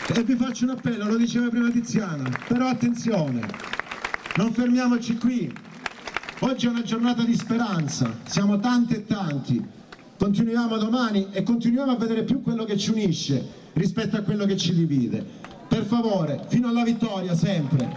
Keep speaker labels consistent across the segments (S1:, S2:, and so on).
S1: E vi faccio un appello, lo diceva prima Tiziana, però attenzione, non fermiamoci qui. Oggi è una giornata di speranza, siamo tanti e tanti, continuiamo domani e continuiamo a vedere più quello che ci unisce rispetto a quello che ci divide. Per favore, fino alla vittoria, sempre.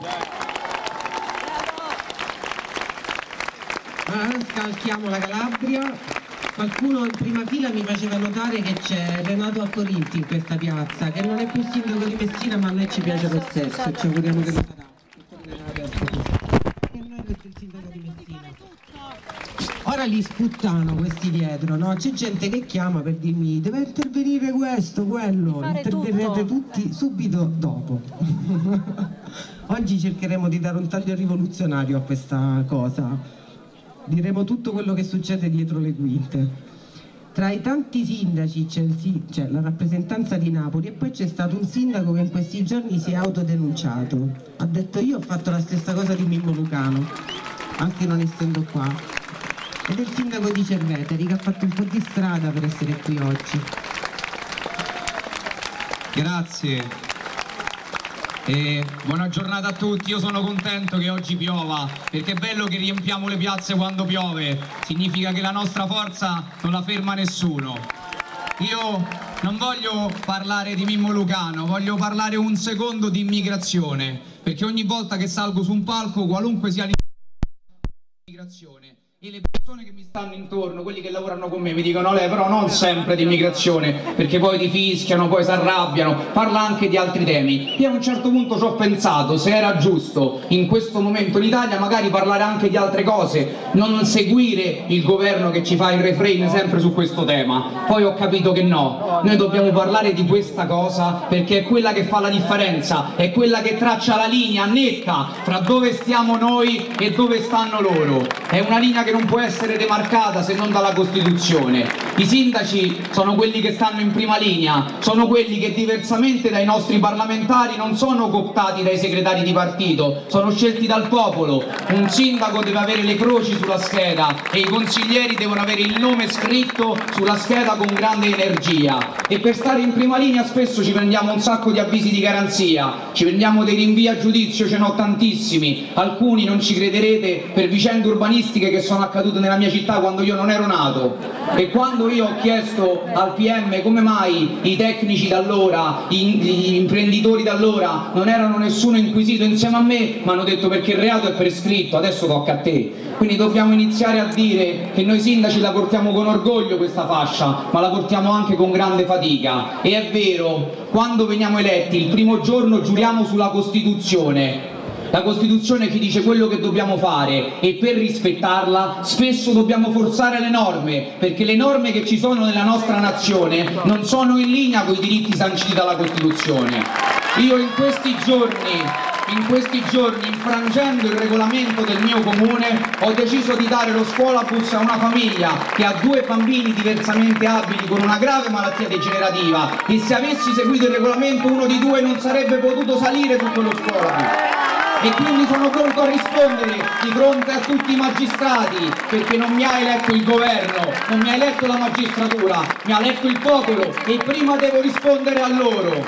S2: Allora, scalchiamo la Calabria. Qualcuno in prima fila mi faceva notare che c'è Renato Accorinti in questa piazza, che non è più sindaco di Messina, ma a noi ci piace lo stesso, ci auguriamo che lo sarà. E noi questo è il sindaco di Messina. Ora li sputtano questi dietro, no? C'è gente che chiama per dirmi deve intervenire questo, quello, interverrete tutti subito dopo. Oggi cercheremo di dare un taglio rivoluzionario a questa cosa. Diremo tutto quello che succede dietro le quinte. Tra i tanti sindaci c'è la rappresentanza di Napoli e poi c'è stato un sindaco che in questi giorni si è autodenunciato. Ha detto io ho fatto la stessa cosa di Mimmo Lucano, anche non essendo qua. Ed è il sindaco di Cerveteri che ha fatto un po' di strada per essere qui oggi.
S3: Grazie. E buona giornata a tutti, io sono contento che oggi piova, perché è bello che riempiamo le piazze quando piove, significa che la nostra forza non la ferma nessuno. Io non voglio parlare di Mimmo Lucano, voglio parlare un secondo di immigrazione, perché ogni volta che salgo su un palco, qualunque sia l'immigrazione, e le persone che mi stanno intorno, quelli che lavorano con me, mi dicono lei però non sempre di immigrazione, perché poi ti fischiano, poi si arrabbiano, parla anche di altri temi. Io a un certo punto ci ho pensato se era giusto in questo momento in Italia magari parlare anche di altre cose, non seguire il governo che ci fa il refrain sempre su questo tema. Poi ho capito che no, noi dobbiamo parlare di questa cosa perché è quella che fa la differenza, è quella che traccia la linea netta fra dove stiamo noi e dove stanno loro. È una linea che non può essere demarcata se non dalla Costituzione. I sindaci sono quelli che stanno in prima linea, sono quelli che diversamente dai nostri parlamentari non sono cooptati dai segretari di partito, sono scelti dal popolo. Un sindaco deve avere le croci sulla scheda e i consiglieri devono avere il nome scritto sulla scheda con grande energia. E per stare in prima linea spesso ci prendiamo un sacco di avvisi di garanzia, ci prendiamo dei rinvii a giudizio, ce ne ho tantissimi, alcuni non ci crederete per vicende urbanistiche che sono accadute nella mia città quando io non ero nato. E quando io ho chiesto al PM come mai i tecnici d'allora, gli imprenditori d'allora non erano nessuno inquisito insieme a me, mi hanno detto perché il reato è prescritto, adesso tocca a te. Quindi dobbiamo iniziare a dire che noi sindaci la portiamo con orgoglio questa fascia, ma la portiamo anche con grande fatica. E è vero, quando veniamo eletti il primo giorno giuriamo sulla Costituzione. La Costituzione ci dice quello che dobbiamo fare e per rispettarla spesso dobbiamo forzare le norme, perché le norme che ci sono nella nostra nazione non sono in linea con i diritti sanciti dalla Costituzione. Io in questi giorni, infrangendo il regolamento del mio comune, ho deciso di dare lo scuolabus a una famiglia che ha 2 bambini diversamente abili con una grave malattia degenerativa e se avessi seguito il regolamento uno di 2 non sarebbe potuto salire su quello scuolabus. E quindi sono pronto a rispondere di fronte a tutti i magistrati, perché non mi ha eletto il governo, non mi ha eletto la magistratura, mi ha eletto il popolo e prima devo rispondere a loro.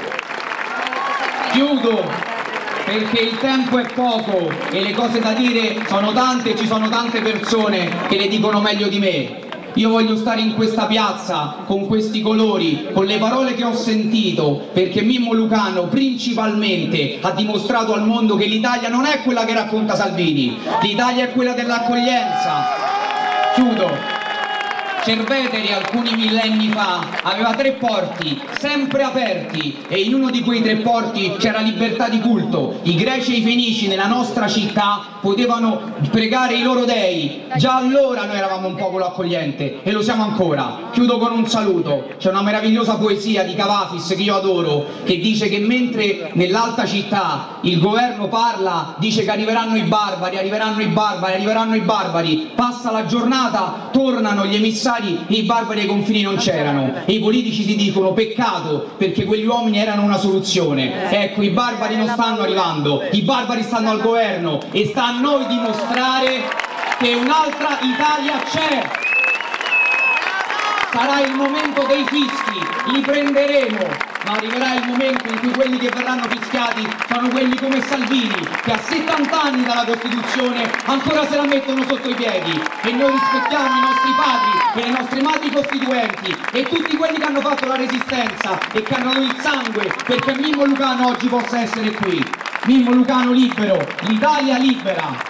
S3: Chiudo, perché il tempo è poco e le cose da dire sono tante e ci sono tante persone che le dicono meglio di me. Io voglio stare in questa piazza con questi colori, con le parole che ho sentito, perché Mimmo Lucano principalmente ha dimostrato al mondo che l'Italia non è quella che racconta Salvini, l'Italia è quella dell'accoglienza. Chiudo. Cerveteri alcuni millenni fa aveva 3 porti sempre aperti e in uno di quei 3 porti c'era libertà di culto. I greci e i fenici nella nostra città potevano pregare i loro dei. Già allora noi eravamo un popolo accogliente e lo siamo ancora. Chiudo con un saluto. C'è una meravigliosa poesia di Cavafis che io adoro, che dice che mentre nell'alta città il governo parla, dice che arriveranno i barbari, arriveranno i barbari, arriveranno i barbari, passa la giornata, tornano gli emissari e i barbari ai confini non c'erano e i politici si dicono peccato perché quegli uomini erano una soluzione. Ecco, i barbari non stanno arrivando, i barbari stanno al governo e sta a noi dimostrare che un'altra Italia c'è. Sarà il momento dei fischi, li prenderemo, ma arriverà il momento in cui quelli che verranno fischiati sono quelli come Salvini, che a 70 anni dalla Costituzione ancora se la mettono sotto i piedi. E noi rispettiamo i nostri padri e le nostre madri costituenti e tutti quelli che hanno fatto la resistenza e che hanno dato il sangue perché Mimmo Lucano oggi possa essere qui. Mimmo Lucano libero, l'Italia libera.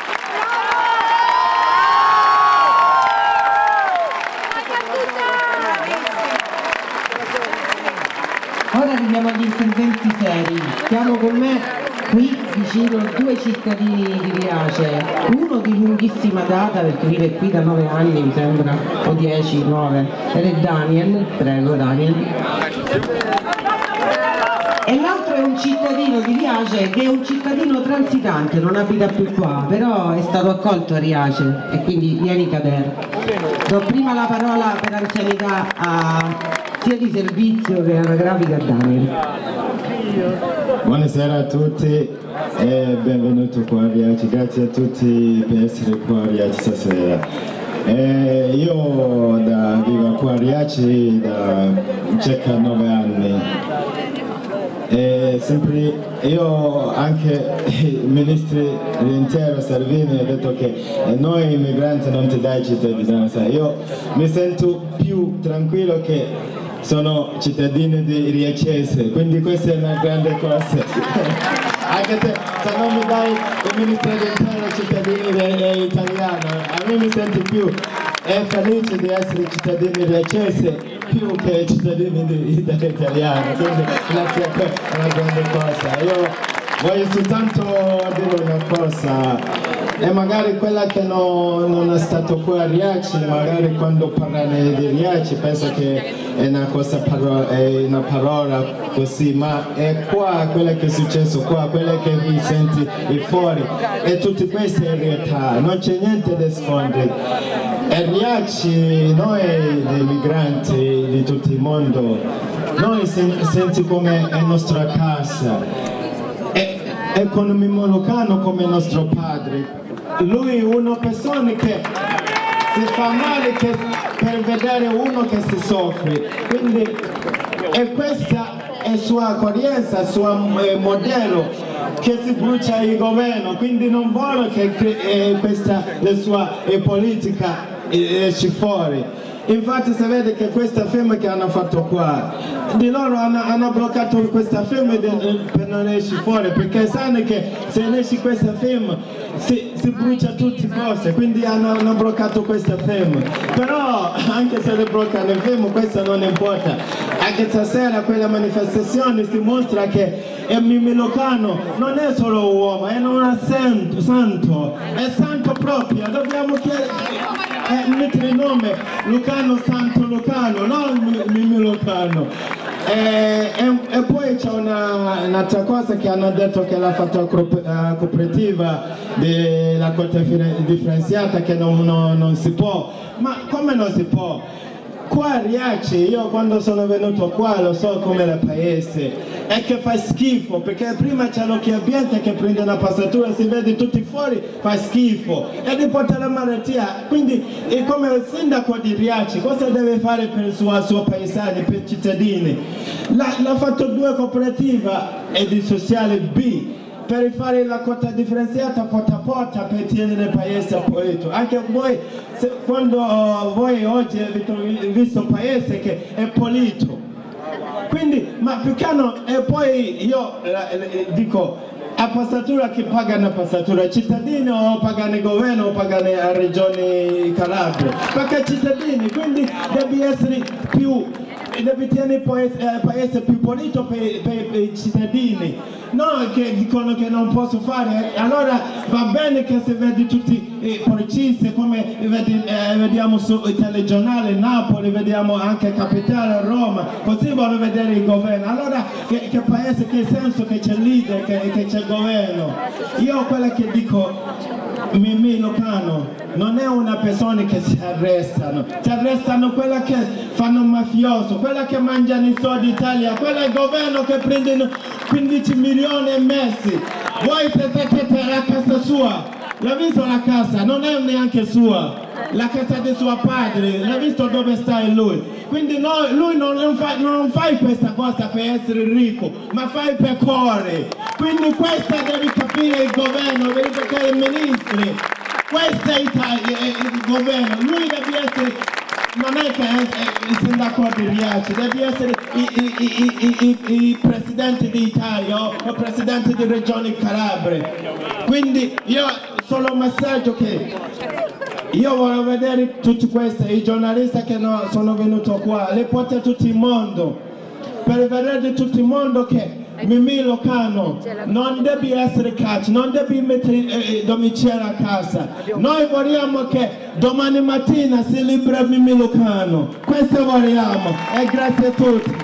S2: Ora arriviamo agli interventi seri. Siamo con me qui vicino due cittadini di Riace, uno di lunghissima data perché vive qui da 9 anni mi sembra, o 10, 9, ed è Daniel, prego Daniel. E l'altro è un cittadino di Riace che è un cittadino transitante, non abita più qua, però è stato accolto a Riace e quindi vieni Kader. Do prima la parola per anzianità sia di servizio che anagrafica a Daniel.
S4: Buonasera a tutti e benvenuto qua a Riace, grazie a tutti per essere qua a Riace stasera. Io vivo qua a Riace da circa 9 anni. Sempre io, anche il ministro dell'interno Salvini ha detto che noi immigranti non ti dai cittadinanza. Io mi sento più tranquillo che sono cittadino di Riacese, quindi questa è una grande cosa. Anche se non mi dai il ministro dell'interno cittadino italiano, a me mi sento più felice di essere cittadino di Riacese più che cittadini italiani, quindi grazie a te è una grande cosa. Io voglio soltanto dire una cosa, e magari quella che non è stato qua a Riace, magari quando parlano di Riace pensa che è una cosa, è una parola così, ma è qua quella che è successo qua, quella che vi senti fuori, e tutte queste in realtà, non c'è niente da nascondere. E Riace, noi migranti di tutto il mondo, noi senti come è nostra casa, e con Mimmo Lucano come nostro padre. Lui è una persona che si fa male per vedere uno che si soffre, quindi e questa è sua accoglienza, il suo modello che si brucia il governo, quindi non vuole che questa la sua politica esce fuori. Infatti si vede che questa film che hanno fatto qua, di loro hanno bloccato questa film per non esce fuori, perché sanno che se esce questa film si brucia tutte cose, quindi hanno bloccato questa film. Però anche se le bloccano il film, questo non importa. Anche stasera quella manifestazione si mostra che Mimmo Lucano non è solo un uomo, è un santo, è santo proprio, dobbiamo mettere il nome Lucano, Santo Lucano, non Mimmo Lucano. E poi c'è un'altra cosa che hanno detto che l'ha fatto la cooperativa della raccolta differenziata, che non si può. Ma come non si può? Qua a Riace, io quando sono venuto qua lo so come è il paese, è che fa schifo, perché prima c'è l'occhio ambiente che prende una passatura, si vede tutti fuori, fa schifo e riporta la malattia. Quindi come il sindaco di Riace cosa deve fare per i suoi paesani, per i cittadini? L'ha fatto 2 cooperative e di sociale B per fare la raccolta differenziata porta a porta per tenere il paese pulito. Anche voi, quando voi oggi avete visto un paese che è pulito, quindi, ma più che no, e poi io dico, a passatura chi paga una passatura? I cittadini o pagano il governo o pagano la regione Calabria? Perché i cittadini, quindi deve essere più, deve tenere il paese più pulito per i cittadini. No, che dicono che non posso fare, allora va bene che si vede tutti i policisti come vediamo sul telegiornale Napoli, vediamo anche Capitale Roma, così voglio vedere il governo. Allora che paese, che senso che c'è il leader, che c'è il governo? Io quello che dico, Mimmo Lucano non è una persona che si arrestano quella che fanno mafioso, quella che mangiano i soldi d'Italia, quella è il governo che prendono 15 milioni e messi. Voi siete la casa sua, l'ha visto la casa, non è neanche sua. la casa di suo padre, l'ha visto dove sta lui. Quindi lui non fa questa cosa per essere ricco, ma fa per cuore. Quindi questa devi capire il governo, devi capire i ministri. Questo è il governo, lui deve essere, non è che è il sindaco di Riace, deve essere il presidente d'Italia o il presidente di Regione Calabria. Quindi io solo un messaggio che io voglio vedere tutti questi, i giornalisti che sono venuti qua, le porto a tutto il mondo, per vedere tutto il mondo che Mimì Lucano non deve essere caccia, non deve mettere domicilio a casa. Noi vogliamo che domani mattina si libera Mimì Lucano, questo vogliamo, e grazie a tutti.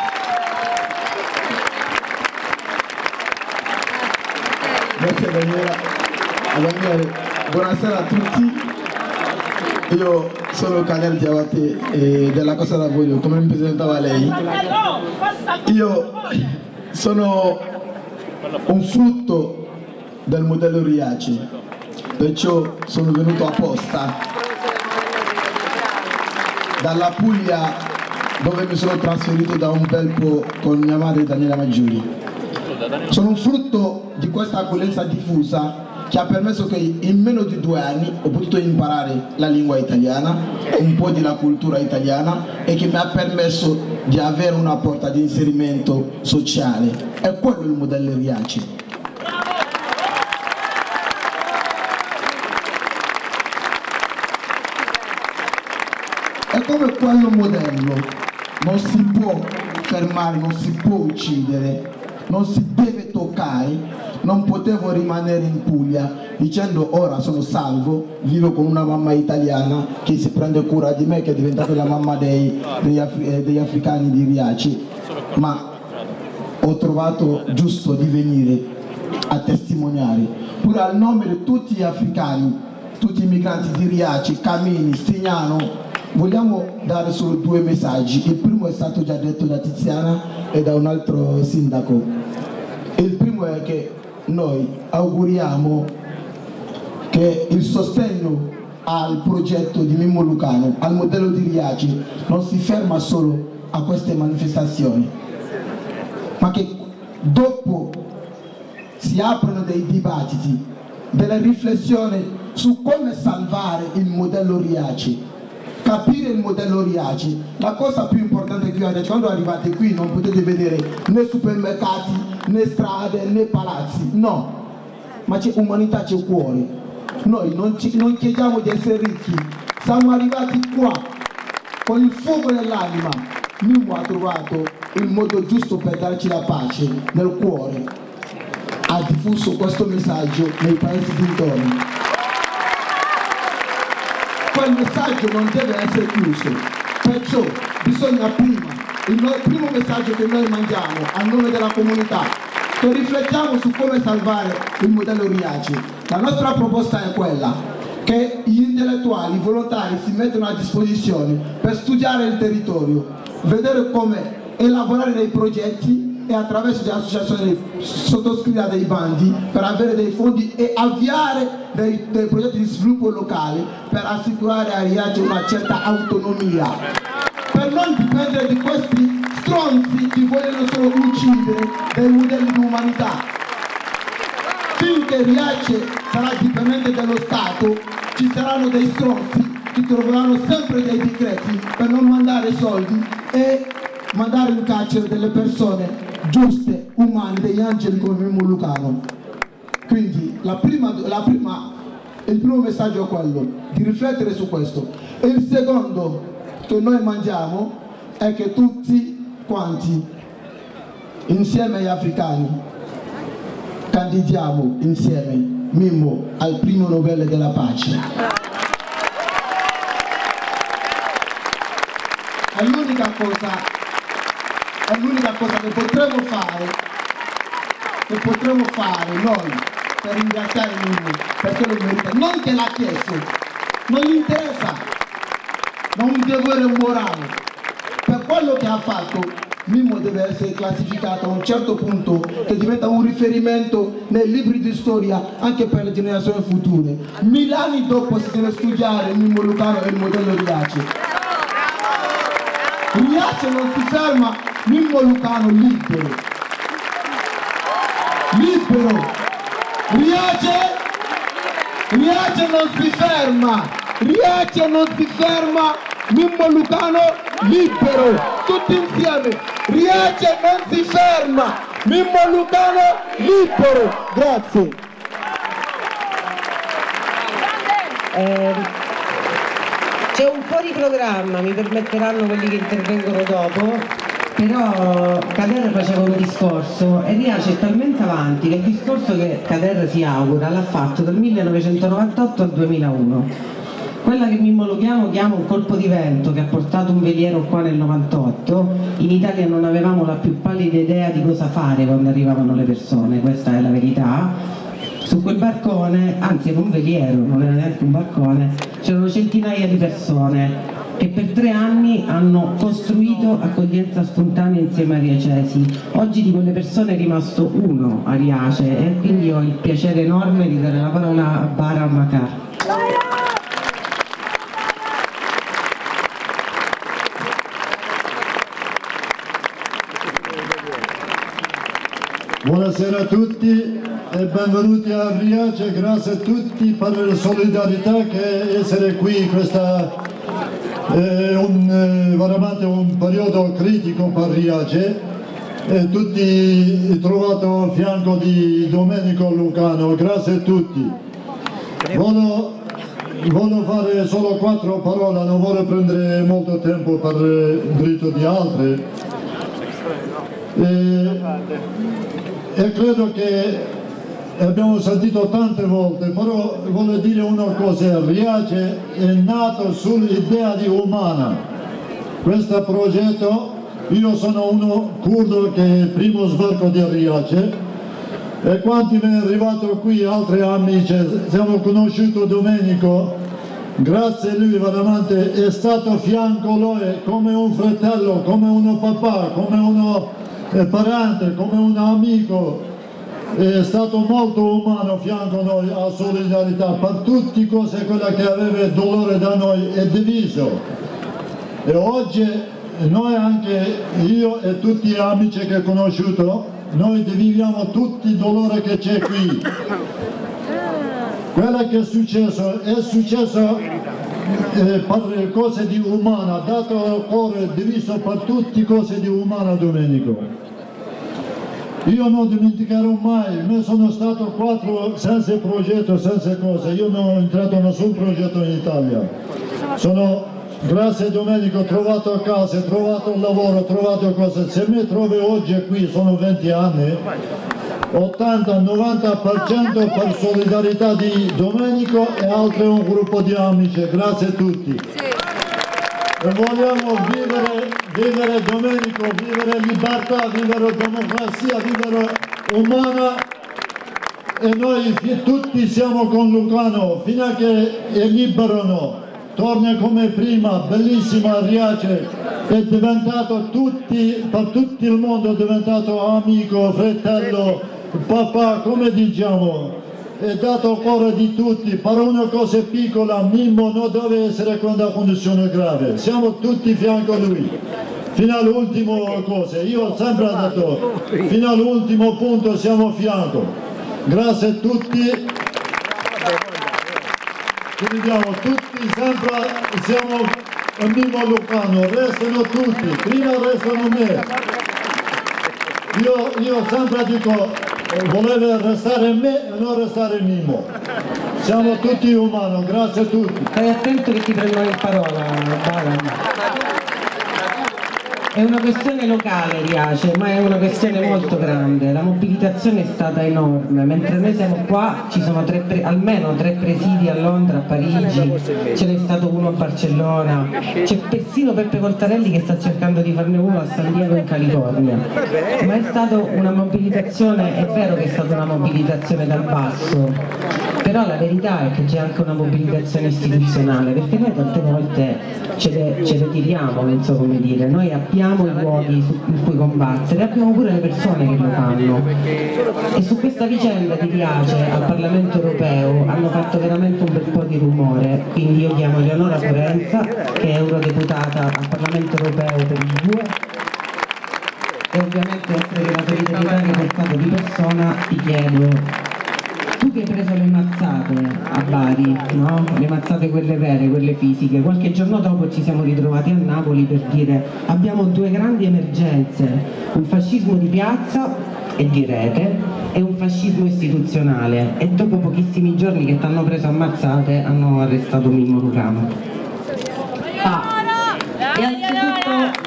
S5: Grazie Daniele. Buonasera a tutti. Io sono Kader Diawate della Costa d'Avorio, come mi presentava lei. Io sono un frutto del modello Riace, perciò sono venuto apposta dalla Puglia, dove mi sono trasferito da un bel po' con mia madre Daniela Maggiori. Sono un frutto di questa accoglienza diffusa che ha permesso che in meno di 2 anni ho potuto imparare la lingua italiana, un po' della cultura italiana, e che mi ha permesso di avere una porta di inserimento sociale. È quello il modello Riace. E come quello modello non si può fermare, non si può uccidere, non si deve toccare. Non potevo rimanere in Puglia dicendo ora sono salvo, vivo con una mamma italiana che si prende cura di me, che è diventata la mamma degli africani di Riace, ma ho trovato giusto di venire a testimoniare, pure al nome di tutti gli africani, tutti i migranti di Riace, Camini, Stignano. Vogliamo dare solo 2 messaggi. Il primo è stato già detto da Tiziana e da un altro sindaco. Il primo è che noi auguriamo che il sostegno al progetto di Mimmo Lucano, al modello di Riace, non si ferma solo a queste manifestazioni, ma che dopo si aprono dei dibattiti, delle riflessioni su come salvare il modello Riace. Capire il modello Riace, la cosa più importante che io ho detto, quando arrivate qui non potete vedere né supermercati, né strade, né palazzi, no, ma c'è umanità, c'è cuore. Noi non chiediamo di essere ricchi, siamo arrivati qua con il fuoco nell'anima. Mimmo ha trovato il modo giusto per darci la pace nel cuore, ha diffuso questo messaggio nei paesi dintorni. Quel messaggio non deve essere chiuso, perciò bisogna il primo messaggio che noi mandiamo a nome della comunità, che riflettiamo su come salvare il modello Riace. La nostra proposta è quella che gli intellettuali, i volontari si mettono a disposizione per studiare il territorio, vedere come elaborare dei progetti e attraverso le associazioni sottoscrivere dei bandi per avere dei fondi e avviare dei progetti di sviluppo locale per assicurare a Riace una certa autonomia, per non dipendere di questi stronzi che vogliono solo uccidere dei modelli di umanità. Finché Riace sarà dipendente dello Stato, ci saranno dei stronzi che troveranno sempre dei decreti per non mandare soldi e mandare in carcere delle persone giuste, umane, degli angeli come Mimmo Lucano. Quindi il primo messaggio è quello di riflettere su questo, e il secondo che noi mandiamo è che tutti quanti insieme agli africani candidiamo insieme Mimmo al premio Nobel della pace. È l'unica cosa che potremo fare noi per ringraziare Mimmo, perché lo merita, non che l'ha chiesto, non gli interessa, non un dovere morale, per quello che ha fatto Mimmo deve essere classificato a un certo punto che diventa un riferimento nei libri di storia anche per le generazioni future. 1000 anni dopo si deve studiare Mimmo Lucano e il modello Riace. Riace non si ferma, Mimmo Lucano libero. Libero. Riace non si ferma. Riace non si ferma, Mimmo Lucano libero. Tutti insieme. Riace non si ferma, Mimmo Lucano libero. Grazie.
S2: C'è un fuori programma, mi permetteranno quelli che intervengono dopo, però Kader faceva un discorso e Riace è talmente avanti che il discorso che Kader si augura l'ha fatto dal 1998 al 2001. Quella che Mimmo Lucano chiama un colpo di vento che ha portato un veliero qua nel 98, in Italia non avevamo la più pallida idea di cosa fare quando arrivavano le persone, questa è la verità. Su quel barcone, anzi era un veliero, non era neanche un barcone, c'erano centinaia di persone che per 3 anni hanno costruito accoglienza spontanea insieme ai riacesi. Oggi di quelle persone è rimasto uno a Riace e quindi ho il piacere enorme di dare la parola a Bara Makar.
S6: Buonasera a tutti e benvenuti a Riace, grazie a tutti per la solidarietà che essere qui, questa è veramente un periodo critico per Riace e tutti trovato a fianco di Domenico Lucano, grazie a tutti. Voglio fare solo 4 parole, non voglio prendere molto tempo per il diritto di altri. E credo che abbiamo sentito tante volte, però voglio dire una cosa, Riace è nato sull'idea di umana. Questo progetto, io sono uno curdo che è il primo sbarco di Riace e quando mi è arrivato qui altri amici, siamo conosciuti Domenico, grazie a lui veramente è stato a fianco lui come un fratello, come uno papà, come uno parente, come un amico, è stato molto umano a fianco a noi, a solidarietà per tutte cose, quella che aveva dolore da noi è diviso. E oggi noi anche, io e tutti gli amici che ho conosciuto, noi viviamo tutti il dolore che c'è qui. Quello che è successo per cose di umana, ha dato il cuore diviso per tutte cose di umana Domenico. Io non dimenticherò mai, me sono stato 4 senza progetto, senza cose, io non ho entrato in nessun progetto in Italia. Grazie a Domenico ho trovato casa, ho trovato lavoro, ho trovato cose. Se mi trovi oggi qui, sono 20 anni, 80-90% per solidarietà di Domenico e altri un gruppo di amici, grazie a tutti. E vogliamo vivere Domenico, vivere libertà, vivere democrazia, vivere umana e noi tutti siamo con Lucano, fino a che è libero, torna come prima, bellissima Riace, è diventato per tutto il mondo, è diventato amico, fratello, papà, come diciamo. È dato il cuore di tutti, per una cosa piccola, Mimmo non deve essere con una condizione grave, siamo tutti a fianco a lui, fino all'ultimo cosa, io ho sempre detto, fino all'ultimo punto siamo a fianco, grazie a tutti, ci vediamo tutti, sempre siamo a Mimmo Lucano, restano tutti, prima restano me, io sempre dico, voleva restare me e non restare Mimmo. Siamo tutti umani, grazie a tutti.
S2: Stai attento che ti prendono in parola, Bara. È una questione locale Riace, ma è una questione molto grande. La mobilitazione è stata enorme, mentre noi siamo qua ci sono almeno 3 presidi a Londra, a Parigi, ce n'è stato uno a Barcellona, c'è persino Peppe Voltarelli che sta cercando di farne uno a San Diego in California. Ma è stata una mobilitazione, è vero che è stata una mobilitazione dal basso, però la verità è che c'è anche una mobilitazione istituzionale, perché noi tante volte ce le tiriamo, non so come dire, noi abbiamo i luoghi in cui combattere, abbiamo pure le persone che lo fanno, e su questa vicenda di Riace al Parlamento europeo hanno fatto veramente un bel po' di rumore, quindi io chiamo Eleonora Forenza, che è eurodeputata al Parlamento europeo per il 2, e ovviamente oltre che la solidarietà che hai portato di persona ti chiedo, tu che hai preso le mazzate a Bari, no? Le mazzate quelle vere, quelle fisiche, qualche giorno dopo ci siamo ritrovati a Napoli per dire abbiamo due grandi emergenze, un fascismo di piazza e di rete e un fascismo istituzionale, e dopo pochissimi giorni che ti hanno preso a mazzate hanno arrestato Mimmo Lucano.
S7: Innanzitutto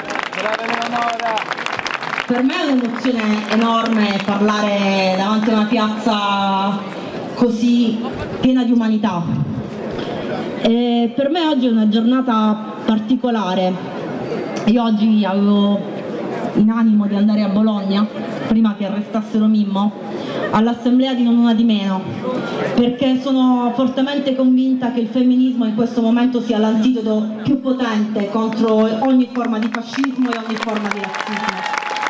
S7: per me è un'emozione enorme parlare davanti a una piazza così piena di umanità. E per me oggi è una giornata particolare. Io oggi avevo in animo di andare a Bologna, prima che arrestassero Mimmo, all'assemblea di Non Una Di Meno, perché sono fortemente convinta che il femminismo in questo momento sia l'antidoto più potente contro ogni forma di fascismo e ogni forma di razzismo.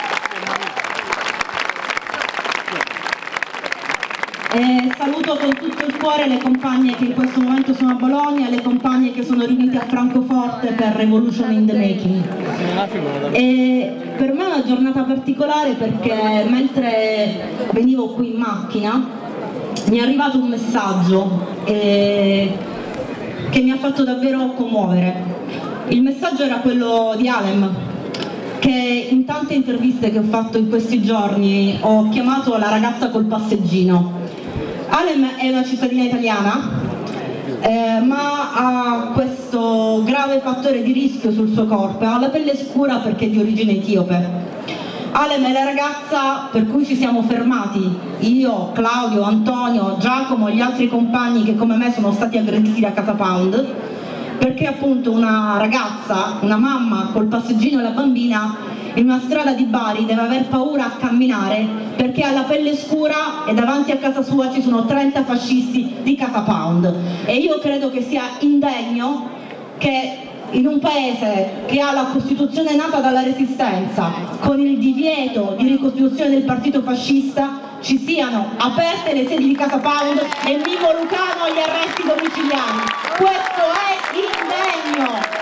S7: E saluto con tutto il cuore le compagne che in questo momento sono a Bologna, le compagne che sono riunite a Francoforte per Revolution in the Making. E per me è una giornata particolare perché mentre venivo qui in macchina mi è arrivato un messaggio che mi ha fatto davvero commuovere. Il messaggio era quello di Alem, che in tante interviste che ho fatto in questi giorni ho chiamato la ragazza col passeggino. Alem è una cittadina italiana, ma ha questo grave fattore di rischio sul suo corpo, ha la pelle scura perché è di origine etiope. Alem è la ragazza per cui ci siamo fermati, io, Claudio, Antonio, Giacomo e gli altri compagni che come me sono stati aggrediti da Casa Pound, perché appunto una ragazza, una mamma col passeggino e la bambina in una strada di Bari deve aver paura a camminare perché ha la pelle scura e davanti a casa sua ci sono 30 fascisti di Casa Pound. E io credo che sia indegno che in un paese che ha la Costituzione nata dalla Resistenza, con il divieto di ricostituzione del partito fascista, ci siano aperte le sedi di Casa Pound e Mimmo Lucano agli arresti domiciliari. Questo è indegno!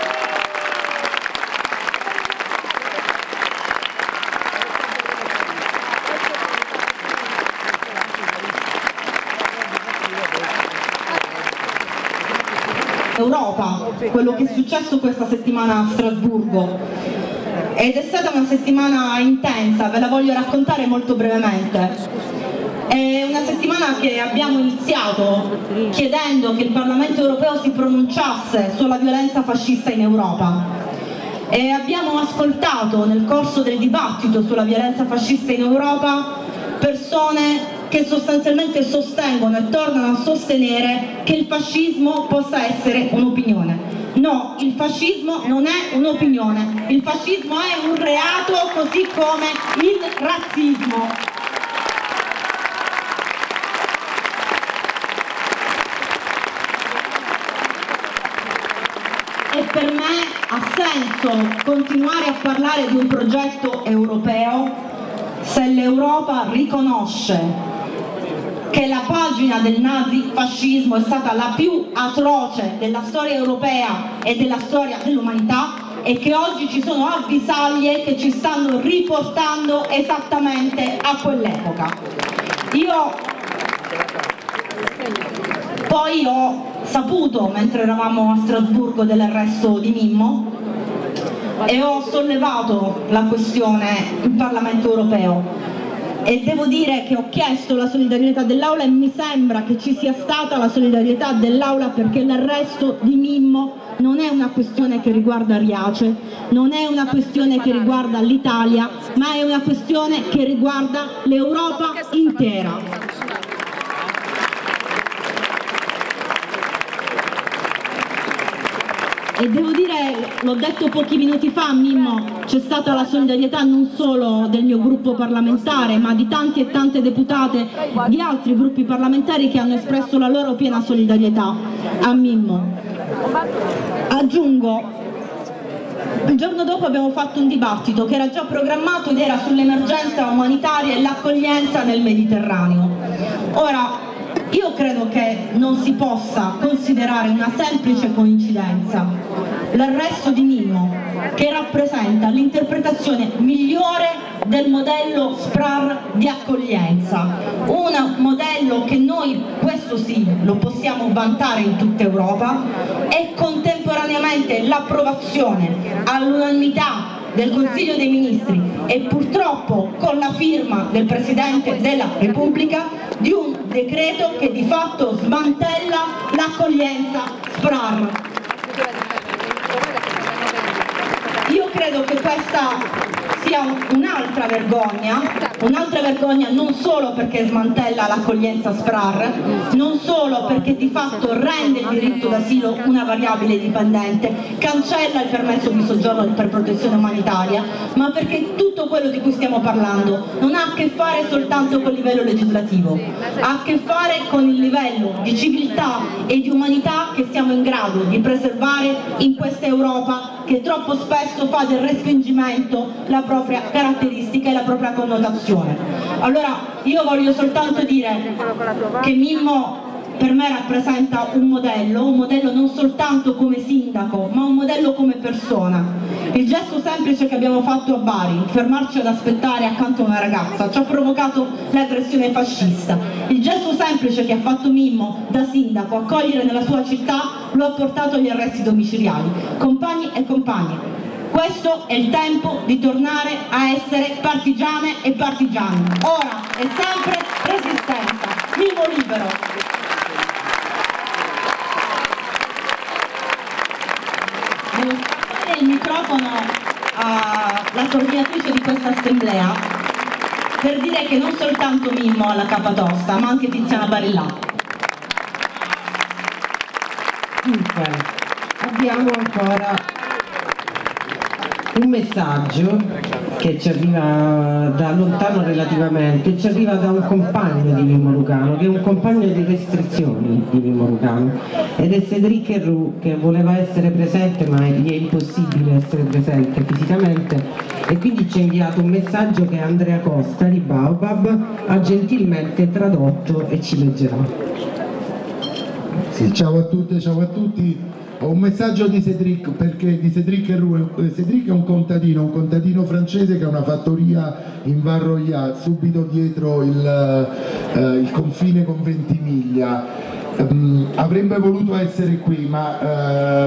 S7: Europa, quello che è successo questa settimana a Strasburgo, ed è stata una settimana intensa, ve la voglio raccontare molto brevemente. È una settimana che abbiamo iniziato chiedendo che il Parlamento europeo si pronunciasse sulla violenza fascista in Europa, e abbiamo ascoltato nel corso del dibattito sulla violenza fascista in Europa persone che sostanzialmente sostengono e tornano a sostenere che il fascismo possa essere un'opinione. No, il fascismo non è un'opinione, il fascismo è un reato così come il razzismo. E per me ha senso continuare a parlare di un progetto europeo se l'Europa riconosce che la pagina del nazifascismo è stata la più atroce della storia europea e della storia dell'umanità, e che oggi ci sono avvisaglie che ci stanno riportando esattamente a quell'epoca. Io poi ho saputo, mentre eravamo a Strasburgo, dell'arresto di Mimmo, e ho sollevato la questione in Parlamento europeo. E devo dire che ho chiesto la solidarietà dell'Aula, e mi sembra che ci sia stata la solidarietà dell'Aula, perché l'arresto di Mimmo non è una questione che riguarda Riace, non è una questione che riguarda l'Italia, ma è una questione che riguarda l'Europa intera. E devo dire, l'ho detto pochi minuti fa, Mimmo, c'è stata la solidarietà non solo del mio gruppo parlamentare, ma di tanti e tante deputate di altri gruppi parlamentari che hanno espresso la loro piena solidarietà a Mimmo. Aggiungo, il giorno dopo abbiamo fatto un dibattito che era già programmato ed era sull'emergenza umanitaria e l'accoglienza nel Mediterraneo. Ora, io credo che non si possa considerare una semplice coincidenza l'arresto di Mimmo, che rappresenta l'interpretazione migliore del modello SPRAR di accoglienza, un modello che noi, questo sì, lo possiamo vantare in tutta Europa, e contemporaneamente l'approvazione all'unanimità del Consiglio dei Ministri e purtroppo con la firma del Presidente della Repubblica di un decreto che di fatto smantella l'accoglienza SPRAR. Io credo che questa sia un'altra vergogna non solo perché smantella l'accoglienza SPRAR, non solo perché di fatto rende il diritto d'asilo una variabile dipendente, cancella il permesso di soggiorno per protezione umanitaria, ma perché tutto quello di cui stiamo parlando non ha a che fare soltanto col livello legislativo, ha a che fare con il livello di civiltà e di umanità che siamo in grado di preservare in questa Europa che troppo spesso fa del respingimento la propria caratteristica e la propria connotazione. Allora io voglio soltanto dire che Mimmo per me rappresenta un modello non soltanto come sindaco, ma un modello come persona. Il gesto semplice che abbiamo fatto a Bari, fermarci ad aspettare accanto a una ragazza, ci ha provocato l'aggressione fascista. Il gesto semplice che ha fatto Mimmo da sindaco, accogliere nella sua città, lo ha portato agli arresti domiciliari. Compagni e compagne, questo è il tempo di tornare a essere partigiane e partigiani. Ora è sempre resistenza. Mimmo libero! Devo passare il microfono alla coordinatrice di questa assemblea per dire che non soltanto Mimmo ha la capa tosta, ma anche Tiziana Barillà.
S2: Dunque, abbiamo ancora un messaggio che ci arriva da lontano relativamente, ci arriva da un compagno di Mimmo Lucano, che è un compagno di restrizioni di Mimmo Lucano, ed è Cédric Herrou, che voleva essere presente ma gli è impossibile essere presente fisicamente, e quindi ci ha inviato un messaggio che Andrea Costa di Baobab ha gentilmente tradotto e ci leggerà.
S8: Sì, ciao a tutte, ciao a tutti. Ho un messaggio di Cédric, perché di Cédric Herrou. Cédric è un contadino francese che ha una fattoria in Val Royat, subito dietro il confine con Ventimiglia. Avrebbe voluto essere qui, ma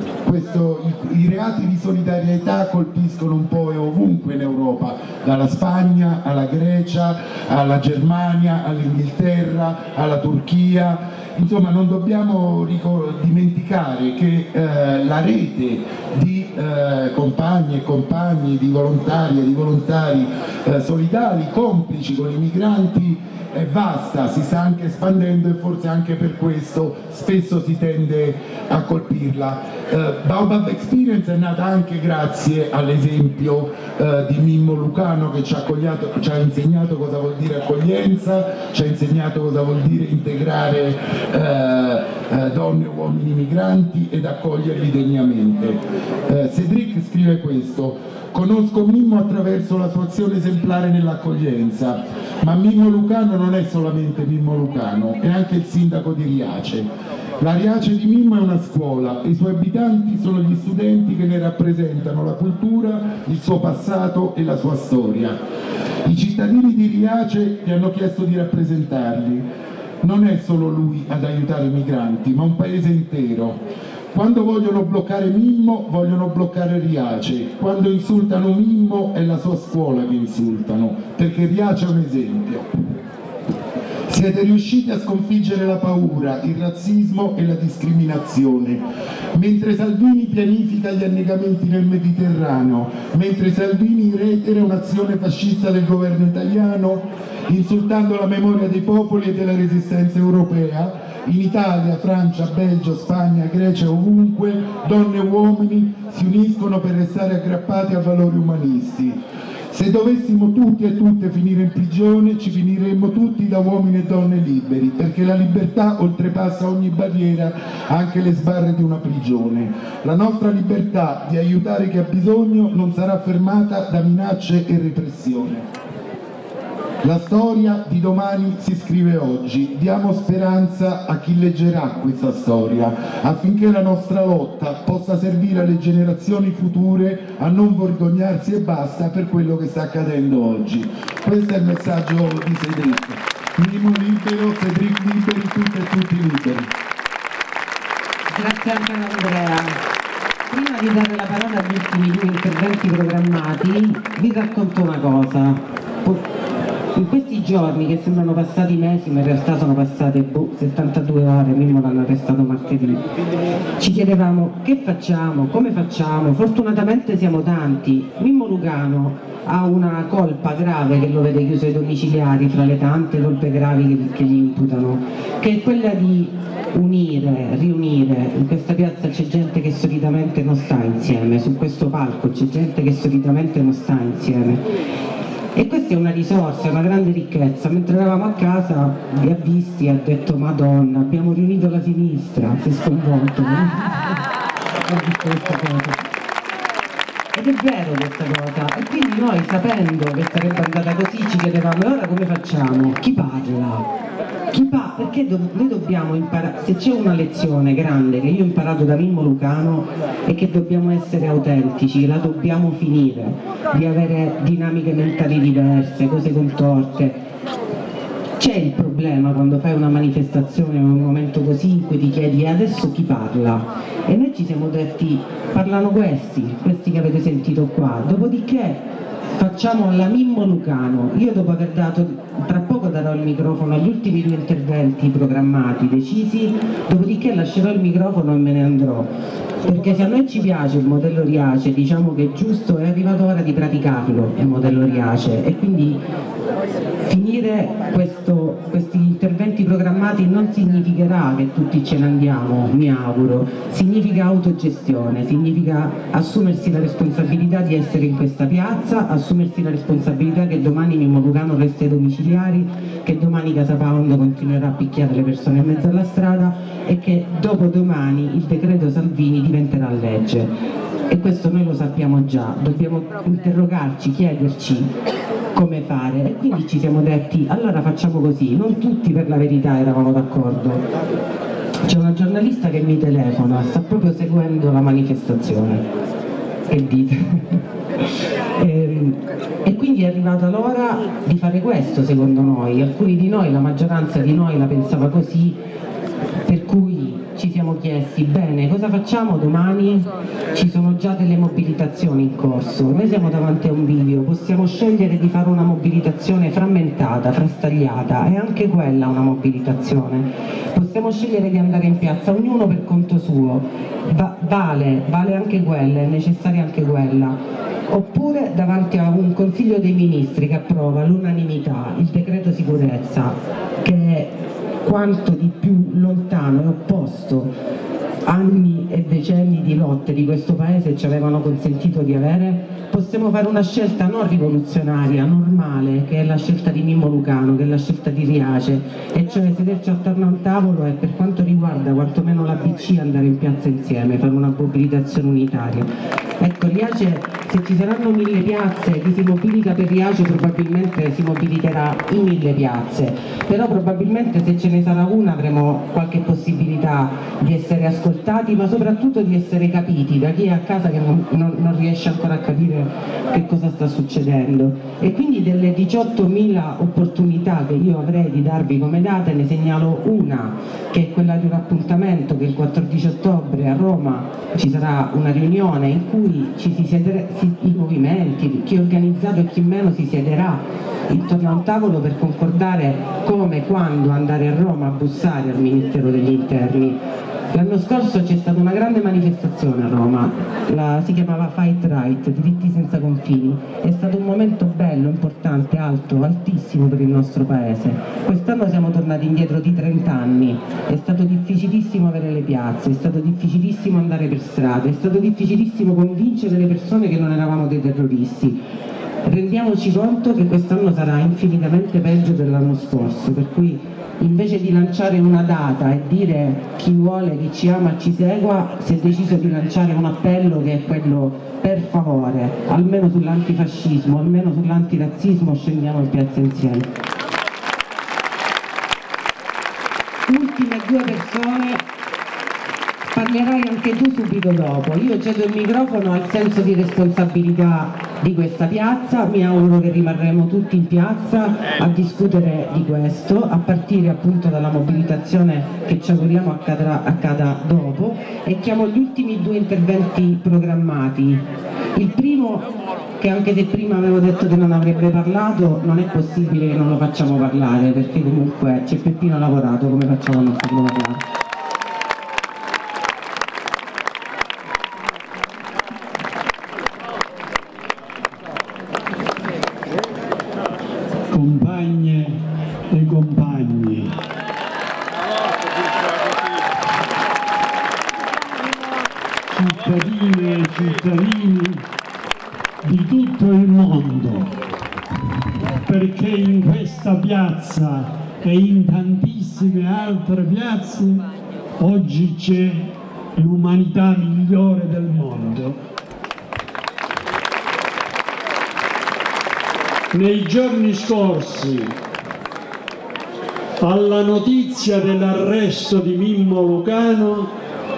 S8: i reati di solidarietà colpiscono un po' ovunque in Europa, dalla Spagna alla Grecia, alla Germania, all'Inghilterra, alla Turchia. Insomma, non dobbiamo dimenticare che la rete di compagne e compagni, di volontarie e di volontari solidali, complici con i migranti, è vasta, si sta anche espandendo, e forse anche per questo spesso si tende a colpirla. Baobab Experience è nata anche grazie all'esempio di Mimmo Lucano, che ci ha insegnato cosa vuol dire accoglienza, ci ha insegnato cosa vuol dire integrare donne e uomini migranti ed accoglierli degnamente. Cédric scrive questo: conosco Mimmo attraverso la sua azione esemplare nell'accoglienza, ma Mimmo Lucano non è solamente Mimmo Lucano, è anche il sindaco di Riace. La Riace di Mimmo è una scuola e i suoi abitanti sono gli studenti che ne rappresentano la cultura, il suo passato e la sua storia. I cittadini di Riace gli hanno chiesto di rappresentarli. Non è solo lui ad aiutare i migranti, ma un paese intero. Quando vogliono bloccare Mimmo, vogliono bloccare Riace. Quando insultano Mimmo, è la sua scuola che insultano, perché Riace è un esempio. Siete riusciti a sconfiggere la paura, il razzismo e la discriminazione. Mentre Salvini pianifica gli annegamenti nel Mediterraneo, mentre Salvini reitera un'azione fascista del governo italiano, insultando la memoria dei popoli e della resistenza europea, In Italia, Francia, Belgio, Spagna, Grecia, ovunque, donne e uomini si uniscono per restare aggrappati a valori umanisti. Se dovessimo tutti e tutte finire in prigione, ci finiremmo tutti da uomini e donne liberi, perché la libertà oltrepassa ogni barriera, anche le sbarre di una prigione. La nostra libertà di aiutare chi ha bisogno non sarà fermata da minacce e repressione. La storia di domani si scrive oggi, diamo speranza a chi leggerà questa storia, affinché la nostra lotta possa servire alle generazioni future a non vergognarsi e basta per quello che sta accadendo oggi. Questo è il messaggio di Cédric. Mimo libero, Cédric liberi, tutte e tutti liberi.
S2: Grazie anche ad Andrea. Prima di dare la parola agli ultimi due interventi programmati, vi racconto una cosa. In questi giorni, che sembrano passati mesi, ma in realtà sono passate 72 ore, Mimmo l'hanno arrestato martedì, ci chiedevamo che facciamo, come facciamo. Fortunatamente siamo tanti. Mimmo Lucano ha una colpa grave che lo vede chiuso ai domiciliari fra le tante colpe gravi che gli imputano, che è quella di unire, riunire. In questa piazza c'è gente che solitamente non sta insieme, su questo palco c'è gente che solitamente non sta insieme. E questa è una risorsa, una grande ricchezza. Mentre eravamo a casa, li ha visti e ha detto: Madonna, abbiamo riunito la sinistra, si è sconvolto. Ho visto questa cosa. Ed è vero questa cosa. E quindi noi, sapendo che sarebbe andata così, ci chiedevamo: e ora come facciamo? Chi parla? Perché noi dobbiamo imparare. Se c'è una lezione grande che io ho imparato da Mimmo Lucano è che dobbiamo essere autentici, la dobbiamo finire di avere dinamiche mentali diverse, cose contorte. C'è il problema quando fai una manifestazione o un momento così in cui ti chiedi: e adesso chi parla? E noi ci siamo detti: parlano questi che avete sentito qua. Dopodiché facciamo alla Mimmo Lucano. Io, dopo aver dato, tra poco darò il microfono agli ultimi due interventi programmati, decisi, dopodiché lascerò il microfono e me ne andrò, perché se a noi ci piace il modello Riace, diciamo che è giusto, è arrivato ora di praticarlo il modello Riace, e quindi finire questi interventi programmati non significherà che tutti ce ne andiamo, mi auguro. Significa autogestione, significa assumersi la responsabilità di essere in questa piazza, assumersi la responsabilità che domani Mimmo Lucano resta ai domiciliari, che domani Casa Pound continuerà a picchiare le persone in mezzo alla strada e che dopodomani il decreto Salvini diventerà legge. E questo noi lo sappiamo già, dobbiamo interrogarci, chiederci come fare, e quindi ci siamo detti: allora facciamo così. Non tutti, per la verità, eravamo d'accordo. C'è una giornalista che mi telefona, sta proprio seguendo la manifestazione, che dite? E quindi è arrivata l'ora di fare questo, secondo noi. Alcuni di noi, la maggioranza di noi la pensava così, per cui ci siamo chiesti: bene, cosa facciamo domani? Ci sono già delle mobilitazioni in corso, noi siamo davanti a un bivio, possiamo scegliere di fare una mobilitazione frammentata, frastagliata, è anche quella una mobilitazione. Possiamo scegliere di andare in piazza, ognuno per conto suo, vale anche quella, è necessaria anche quella. Oppure davanti a un Consiglio dei Ministri che approva all'unanimità il decreto sicurezza, che è quanto di più lontano e opposto anni e decenni di lotte di questo paese ci avevano consentito di avere. Possiamo fare una scelta non rivoluzionaria, normale, che è la scelta di Mimmo Lucano, che è la scelta di Riace, e cioè sederci attorno a un tavolo e, per quanto riguarda quantomeno la BC, andare in piazza insieme, fare una mobilitazione unitaria. Ecco, Riace, se ci saranno 1000 piazze, chi si mobilita per Riace probabilmente si mobiliterà in 1000 piazze, però probabilmente se ce ne sarà una avremo qualche possibilità di essere ascoltati, ma soprattutto di essere capiti da chi è a casa che non riesce ancora a capire che cosa sta succedendo. E quindi delle 18.000 opportunità che io avrei di darvi come date, ne segnalo una, che è quella di un appuntamento che il 14 ottobre a Roma ci sarà una riunione in cui i movimenti, chi è organizzato e chi meno, si siederà intorno a un tavolo per concordare come, quando andare a Roma a bussare al Ministero degli Interni. L'anno scorso c'è stata una grande manifestazione a Roma, si chiamava Fight Right, diritti senza confini. È stato un momento bello, importante, alto, altissimo per il nostro paese. Quest'anno siamo tornati indietro di 30 anni, è stato difficilissimo avere le piazze, è stato difficilissimo andare per strada, è stato difficilissimo convincere le persone che non eravamo dei terroristi. Rendiamoci conto che quest'anno sarà infinitamente peggio dell'anno scorso, per cui invece di lanciare una data e dire chi vuole, chi ci ama, ci segua, si è deciso di lanciare un appello che è quello: per favore, almeno sull'antifascismo, almeno sull'antirazzismo scendiamo in piazza insieme. Ultime due persone, parlerai anche tu subito dopo. Io cedo il microfono al senso di responsabilità di questa piazza, mi auguro che rimarremo tutti in piazza a discutere di questo, a partire appunto dalla mobilitazione che ci auguriamo accada dopo, e chiamo gli ultimi due interventi programmati. Il primo, che anche se prima avevo detto che non avrebbe parlato, non è possibile che non lo facciamo parlare, perché comunque c'è Peppino Lavorato, come facciamo a non farlo parlare?
S9: Compagne e compagni, cittadine e cittadini di tutto il mondo, perché in questa piazza e in tantissime altre piazze oggi c'è l'umanità migliore del mondo. Nei giorni scorsi, alla notizia dell'arresto di Mimmo Lucano,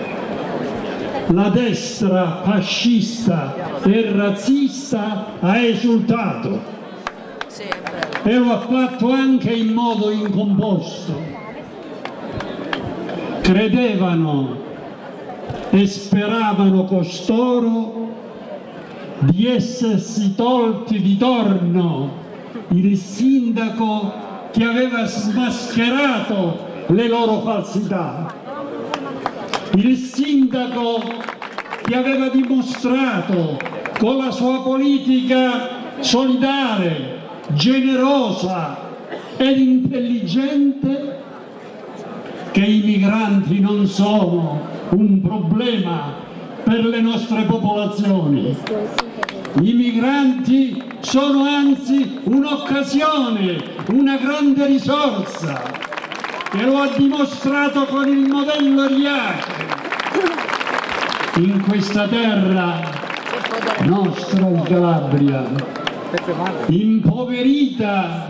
S9: la destra fascista e razzista ha esultato e lo ha fatto anche in modo incomposto. Credevano e speravano costoro di essersi tolti di torno il sindaco che aveva smascherato le loro falsità, il sindaco che aveva dimostrato con la sua politica solidale, generosa ed intelligente che i migranti non sono un problema per le nostre popolazioni. I migranti sono anzi un'occasione, una grande risorsa, e lo ha dimostrato con il modello Riace. In questa terra nostra, in Calabria, impoverita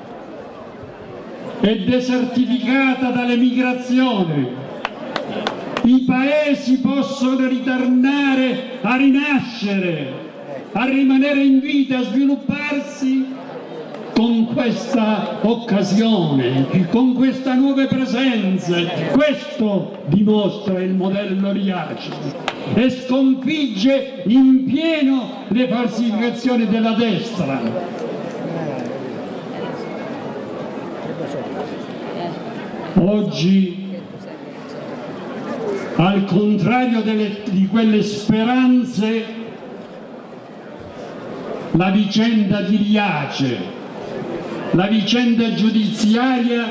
S9: e desertificata dall'emigrazione, i paesi possono ritornare a rinascere, a rimanere in vita, a svilupparsi con questa occasione, con queste nuove presenze. Questo dimostra il modello Riace e sconfigge in pieno le falsificazioni della destra. Oggi, al contrario di quelle speranze, la vicenda di Riace, la vicenda giudiziaria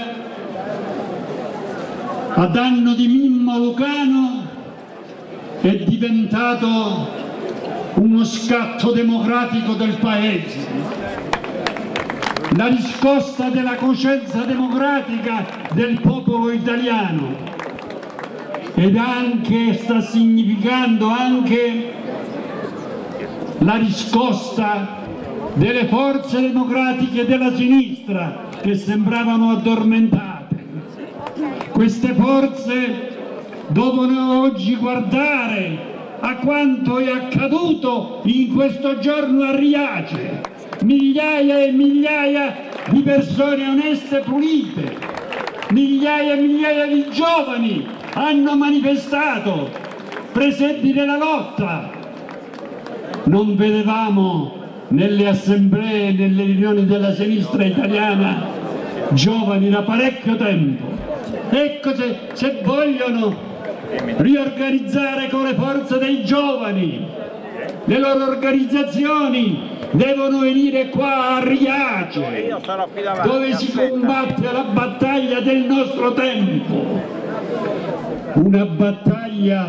S9: a danno di Mimmo Lucano è diventato uno scatto democratico del Paese. La riscossa della coscienza democratica del popolo italiano, ed anche sta significando anche la riscossa delle forze democratiche della sinistra che sembravano addormentate. Queste forze devono oggi guardare a quanto è accaduto in questo giorno a Riace. Migliaia e migliaia di persone oneste e pulite, migliaia e migliaia di giovani hanno manifestato, presenti nella lotta. Non vedevamo nelle assemblee, nelle riunioni della sinistra italiana, giovani da parecchio tempo. Ecco, se vogliono riorganizzare con le forze dei giovani. Le loro organizzazioni devono venire qua a Riace, dove si combatte la battaglia del nostro tempo. Una battaglia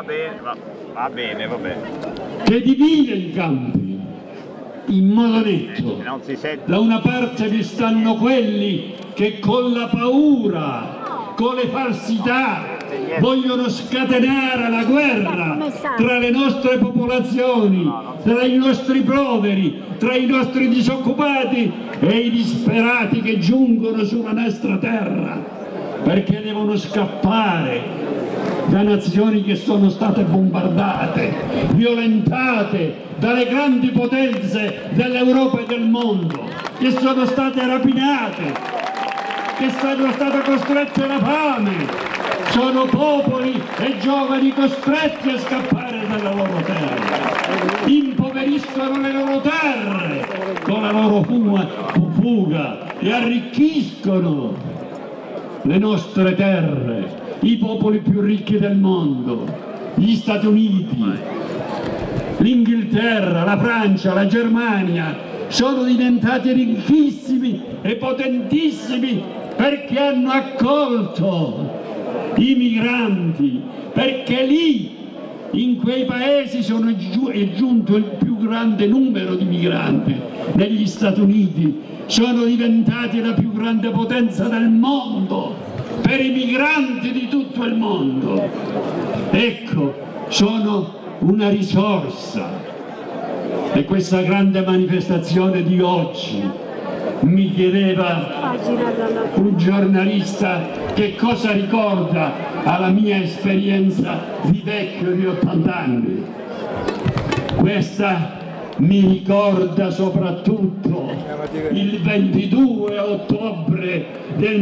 S9: che divide i campi in modo netto. Da una parte vi stanno quelli che con la paura, con le falsità, vogliono scatenare la guerra tra le nostre popolazioni, tra i nostri poveri, tra i nostri disoccupati e i disperati che giungono sulla nostra terra, perché devono scappare da nazioni che sono state bombardate, violentate dalle grandi potenze dell'Europa e del mondo, che sono state rapinate, che sono state costrette alla fame. Sono popoli e giovani costretti a scappare dalla loro terra, impoveriscono le loro terre con la loro fuga e arricchiscono le nostre terre, i popoli più ricchi del mondo, gli Stati Uniti, l'Inghilterra, la Francia, la Germania, sono diventati ricchissimi e potentissimi perché hanno accolto i migranti, perché lì in quei paesi è giunto il più grande numero di migranti. Negli Stati Uniti sono diventati la più grande potenza del mondo per i migranti di tutto il mondo. Ecco, sono una risorsa. E questa grande manifestazione di oggi, mi chiedeva un giornalista che cosa ricorda alla mia esperienza di vecchio di 80 anni. Questa mi ricorda soprattutto il 22 ottobre del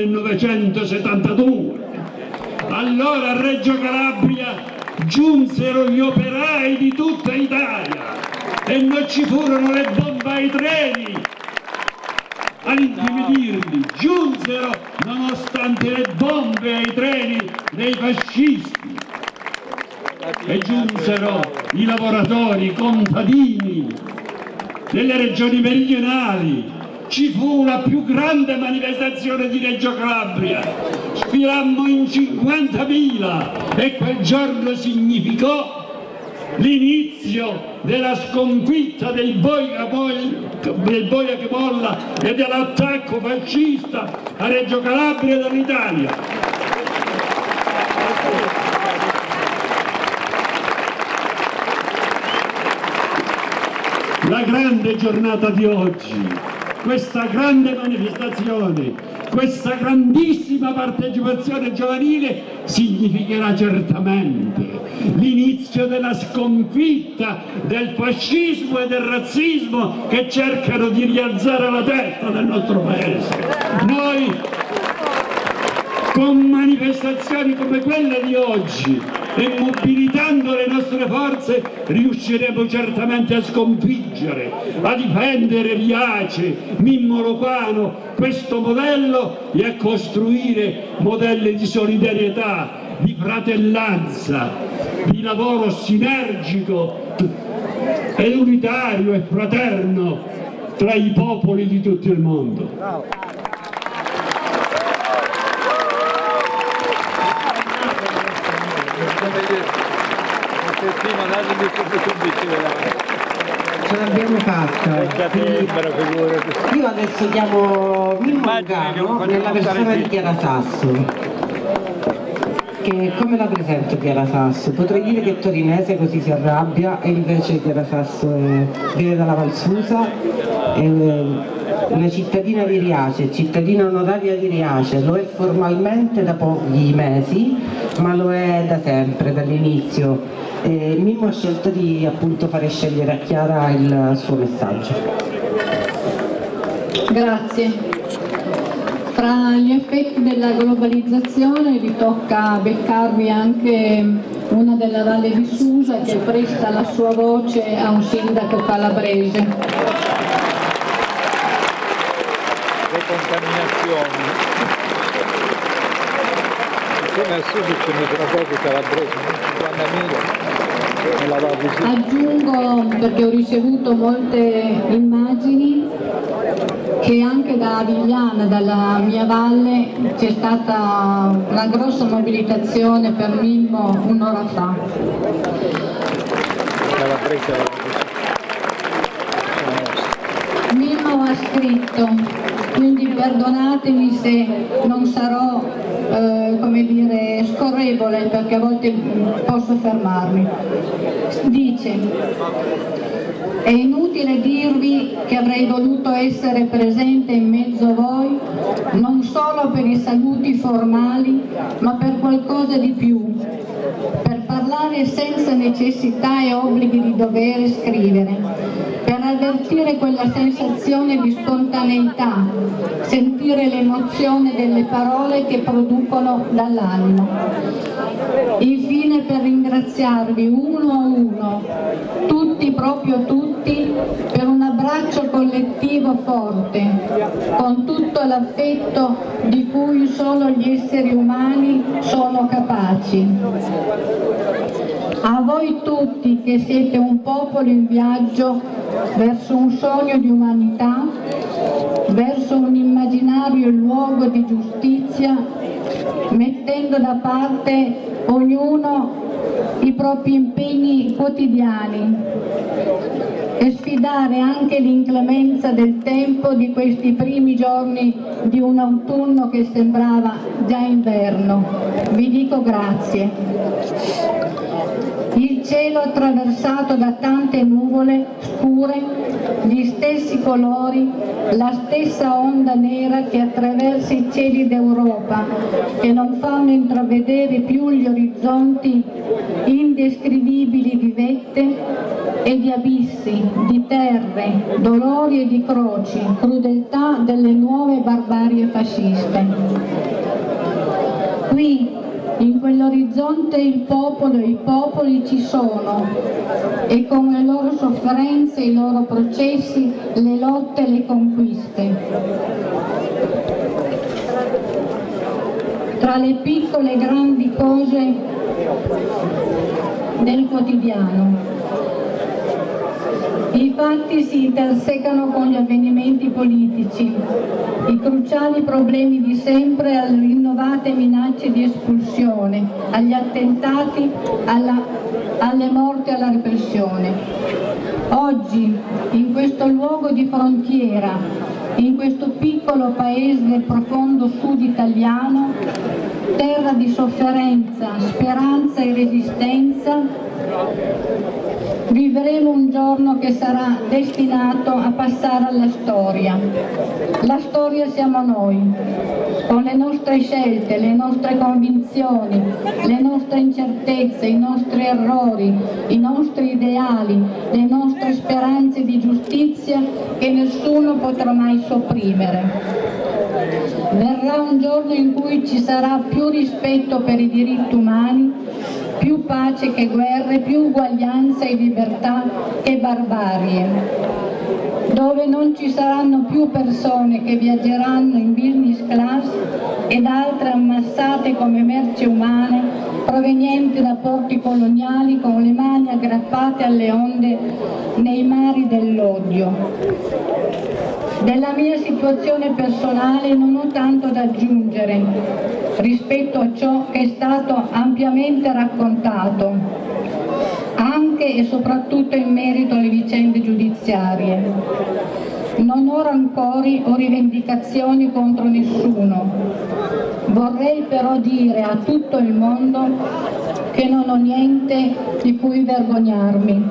S9: 1972. Allora a Reggio Calabria giunsero gli operai di tutta Italia e non ci furono le bombe ai treni ad intimidirli, giunsero nonostante le bombe ai treni dei fascisti, e giunsero i lavoratori, i contadini delle regioni meridionali. Ci fu la più grande manifestazione di Reggio Calabria, sfilammo in 50.000 e quel giorno significò l'inizio della sconfitta del boia che molla e dell'attacco fascista a Reggio Calabria e dall'Italia. La grande giornata di oggi, questa grande manifestazione, questa grandissima partecipazione giovanile significherà certamente l'inizio della sconfitta del fascismo e del razzismo che cercano di rialzare la testa del nostro paese. Noi, con manifestazioni come quelle di oggi e mobilitando le nostre forze, riusciremo certamente a sconfiggere, a difendere Riace, Mimmo Lucano, questo modello, e a costruire modelli di solidarietà, di fratellanza, di lavoro sinergico e unitario e fraterno tra i popoli di tutto il mondo.
S2: Ce l'abbiamo fatta. Io adesso chiamo Mimmo Lucano nella persona di Chiara Sasso. Che come la presento Chiara Sasso? Potrei dire che è torinese, così si arrabbia, e invece Chiara Sasso viene dalla Valsusa, è una cittadina di Riace, cittadina onoraria di Riace. Lo è formalmente da pochi mesi, ma lo è da sempre, dall'inizio. Mimmo ha scelto di appunto fare scegliere a Chiara il suo messaggio.
S10: Grazie. Fra gli effetti della globalizzazione vi tocca beccarvi anche una della Valle di Susa che presta la sua voce a un sindaco calabrese.
S11: Le contaminazioni.
S10: Aggiungo, perché ho ricevuto molte immagini, che anche da Avigliana, dalla mia valle, c'è stata una grossa mobilitazione per Mimmo un'ora fa. Mimmo ha scritto, quindi perdonatemi se non sarò come dire, scorrevole, perché a volte posso fermarmi. Dice: è inutile dirvi che avrei voluto essere presente in mezzo a voi, non solo per i saluti formali, ma per qualcosa di più, per parlare senza necessità e obblighi di dovere scrivere, per avvertire quella sensazione di spontaneità, sentire l'emozione delle parole che producono dall'animo. Infine, per ringraziarvi uno a uno, tutti, proprio tutti, per un abbraccio collettivo forte, con tutto l'affetto di cui solo gli esseri umani sono capaci. A voi tutti che siete un popolo in viaggio verso un sogno di umanità, verso un immaginario luogo di giustizia, mettendo da parte ognuno i propri impegni quotidiani e sfidare anche l'inclemenza del tempo di questi primi giorni di un autunno che sembrava già inverno. Vi dico grazie. Il cielo attraversato da tante nuvole scure, gli stessi colori, la stessa onda nera che attraversa i cieli d'Europa, che non fanno intravedere più gli orizzonti indescrivibili di vette e di abissi, di terre, dolori e di croci, crudeltà delle nuove barbarie fasciste. Qui, in quell'orizzonte il popolo e i popoli ci sono, e con le loro sofferenze, i loro processi, le lotte e le conquiste. Tra le piccole e grandi cose del quotidiano. I fatti si intersecano con gli avvenimenti politici, i cruciali problemi di sempre, alle rinnovate minacce di espulsione, agli attentati, alle morti e alla repressione. Oggi, in questo luogo di frontiera, in questo piccolo paese del profondo sud italiano, terra di sofferenza, speranza e resistenza, vivremo un giorno che sarà destinato a passare alla storia. La storia siamo noi, con le nostre scelte, le nostre convinzioni, le nostre incertezze, i nostri errori, i nostri ideali, le nostre speranze di giustizia che nessuno potrà mai sopprimere. Verrà un giorno in cui ci sarà più rispetto per i diritti umani, più pace che guerre, più uguaglianza e libertà che barbarie, dove non ci saranno più persone che viaggeranno in business class ed altre ammassate come merci umane provenienti da porti coloniali con le mani aggrappate alle onde nei mari dell'odio. Della mia situazione personale non ho tanto da aggiungere rispetto a ciò che è stato ampiamente raccontato, anche e soprattutto in merito alle vicende giudiziarie. Non ho rancori o rivendicazioni contro nessuno. Vorrei però dire a tutto il mondo che non ho niente di cui vergognarmi.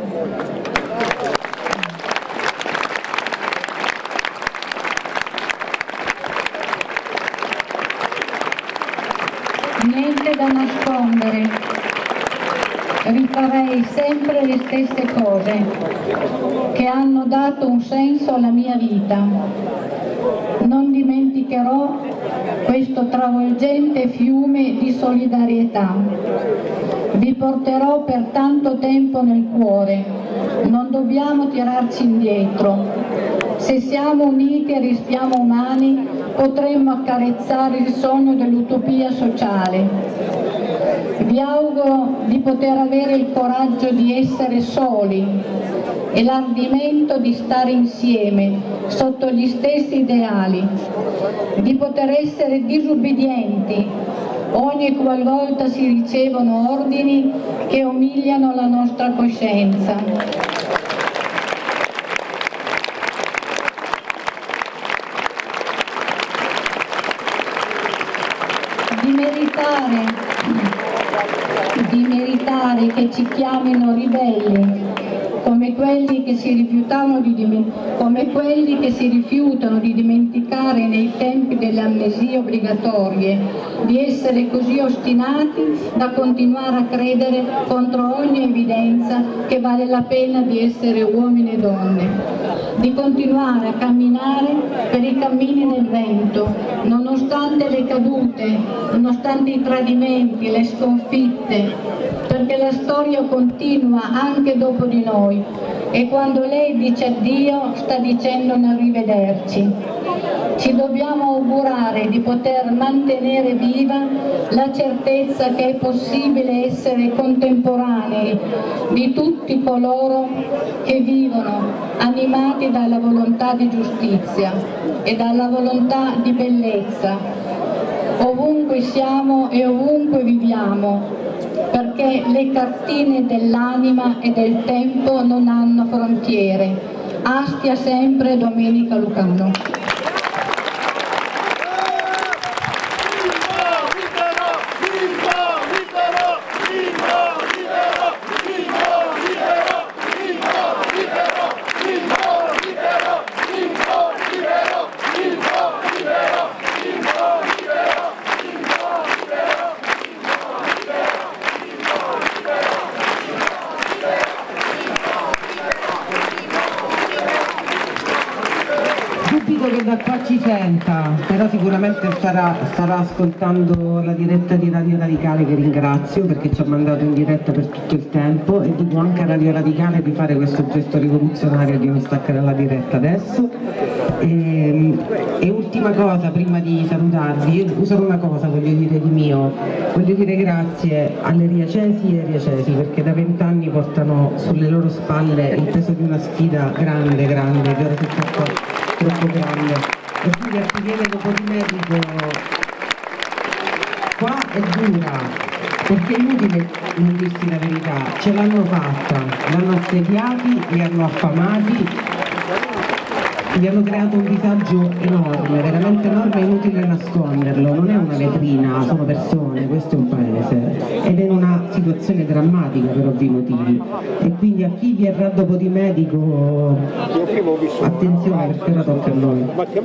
S10: Niente da nascondere, rifarei sempre le stesse cose che hanno dato un senso alla mia vita. Non dimenticherò questo travolgente fiume di solidarietà. Vi porterò per tanto tempo nel cuore, non dobbiamo tirarci indietro. Se siamo uniti e restiamo umani, potremmo accarezzare il sogno dell'utopia sociale. Vi auguro di poter avere il coraggio di essere soli e l'ardimento di stare insieme sotto gli stessi ideali, di poter essere disubbidienti ogni qualvolta si ricevono ordini che umiliano la nostra coscienza. Di meritare che ci chiamino ribelli, come quelli che si rifiutano di dimenticare nei tempi delle amnesie obbligatorie, di essere così ostinati da continuare a credere contro ogni evidenza che vale la pena di essere uomini e donne, di continuare a camminare per i cammini del vento, nonostante le cadute, nonostante i tradimenti, le sconfitte, perché la storia continua anche dopo di noi e quando lei dice addio sta dicendo un arrivederci. Ci dobbiamo augurare di poter mantenere viva la certezza che è possibile essere contemporanei di tutti coloro che vivono animati dalla volontà di giustizia e dalla volontà di bellezza, ovunque siamo e ovunque viviamo, perché le cartine dell'anima e del tempo non hanno frontiere. Astia sempre Domenica Lucano.
S2: Che da qua ci senta, però sicuramente starà ascoltando la diretta di Radio Radicale, che ringrazio perché ci ha mandato in diretta per tutto il tempo, e dico anche a Radio Radicale di fare questo gesto rivoluzionario di non staccare la diretta adesso. E ultima cosa prima di salutarvi, solo una cosa voglio dire di mio, voglio dire grazie alle riacesi e ai riacesi, perché da 20 anni portano sulle loro spalle il peso di una sfida grande, che ora è troppo grande, e quindi a chi viene dopo di medico qua è dura, perché è inutile non dirsi la verità, ce l'hanno fatta, l'hanno assediati, li hanno affamati, gli hanno creato un disagio enorme, veramente enorme, è inutile nasconderlo, non è una vetrina, sono persone, questo è un paese ed è in una situazione drammatica per ovvi motivi, e quindi a chi verrà dopo di medico attenzione, perché ora tocca a noi.